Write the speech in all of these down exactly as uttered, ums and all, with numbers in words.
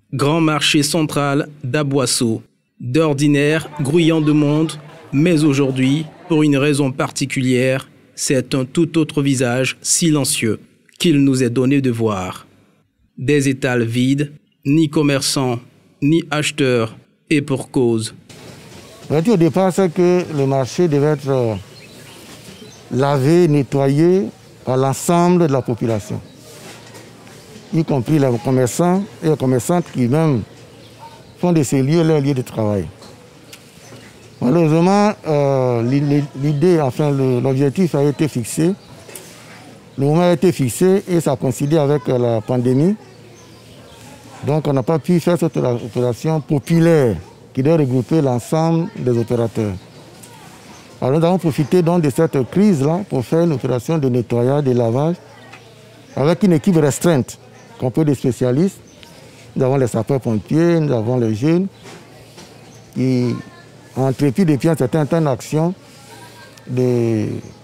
Grand marché central d'Aboisseau. D'ordinaire, grouillant de monde, mais aujourd'hui, pour une raison particulière, c'est un tout autre visage silencieux qu'il nous est donné de voir. Des étals vides, ni commerçants, ni acheteurs, et pour cause. Au départ, c'est que le marché devait être lavé, nettoyé par l'ensemble de la population, y compris les commerçants et les commerçantes qui même font de ces lieux leurs lieux de travail. Malheureusement, euh, l'idée, enfin l'objectif a été fixé, le moment a été fixé et ça a coïncidé avec la pandémie. Donc on n'a pas pu faire cette opération populaire qui doit regrouper l'ensemble des opérateurs. Alors nous avons profité donc de cette crise-là pour faire une opération de nettoyage, de lavage, avec une équipe restreinte, composée de spécialistes. Nous avons les sapeurs-pompiers, nous avons les jeunes, qui ont entrepris depuis un certain temps d'action de,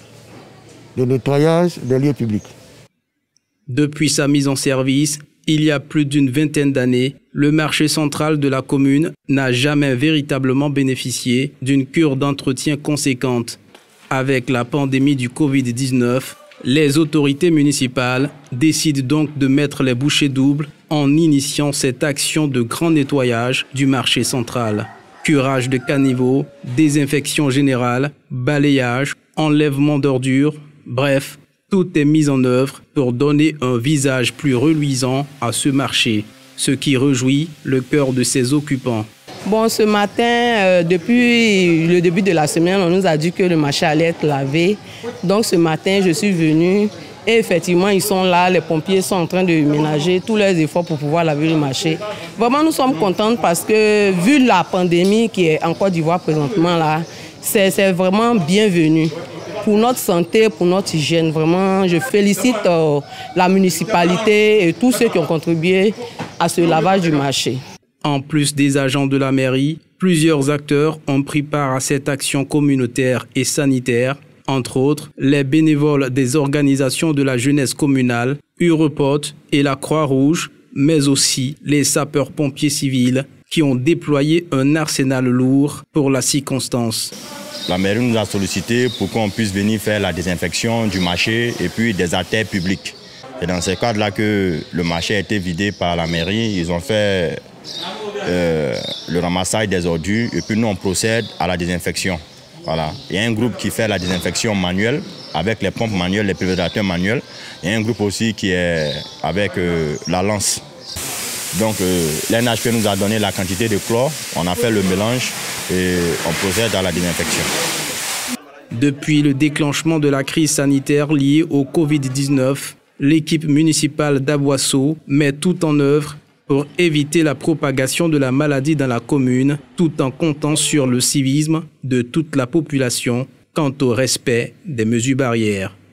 de nettoyage des lieux publics. Depuis sa mise en service, il y a plus d'une vingtaine d'années, le marché central de la commune n'a jamais véritablement bénéficié d'une cure d'entretien conséquente. Avec la pandémie du Covid dix-neuf, les autorités municipales décident donc de mettre les bouchées doubles en initiant cette action de grand nettoyage du marché central. Curage de caniveaux, désinfection générale, balayage, enlèvement d'ordures, bref, tout est mis en œuvre pour donner un visage plus reluisant à ce marché, ce qui réjouit le cœur de ses occupants. Bon, ce matin, euh, depuis le début de la semaine, on nous a dit que le marché allait être lavé. Donc ce matin, je suis venue et effectivement, ils sont là, les pompiers sont en train de ménager tous leurs efforts pour pouvoir laver le marché. Vraiment, nous sommes contents parce que vu la pandémie qui est en Côte d'Ivoire présentement là, c'est vraiment bienvenu. Pour notre santé, pour notre hygiène, vraiment, je félicite euh, la municipalité et tous ceux qui ont contribué à ce lavage du marché. En plus des agents de la mairie, plusieurs acteurs ont pris part à cette action communautaire et sanitaire, entre autres les bénévoles des organisations de la jeunesse communale, Europort et la Croix-Rouge, mais aussi les sapeurs-pompiers civils qui ont déployé un arsenal lourd pour la circonstance. La mairie nous a sollicité pour qu'on puisse venir faire la désinfection du marché et puis des artères publiques. C'est dans ce cadre-là que le marché a été vidé par la mairie. Ils ont fait euh, le ramassage des ordures et puis nous on procède à la désinfection. Voilà. Il y a un groupe qui fait la désinfection manuelle avec les pompes manuelles, les pulvérisateurs manuels. Il y a un groupe aussi qui est avec euh, la lance. Donc euh, l'N H P nous a donné la quantité de chlore, on a fait le mélange et on procède à la désinfection. Depuis le déclenchement de la crise sanitaire liée au Covid dix-neuf, l'équipe municipale d'Aboisseau met tout en œuvre pour éviter la propagation de la maladie dans la commune, tout en comptant sur le civisme de toute la population quant au respect des mesures barrières.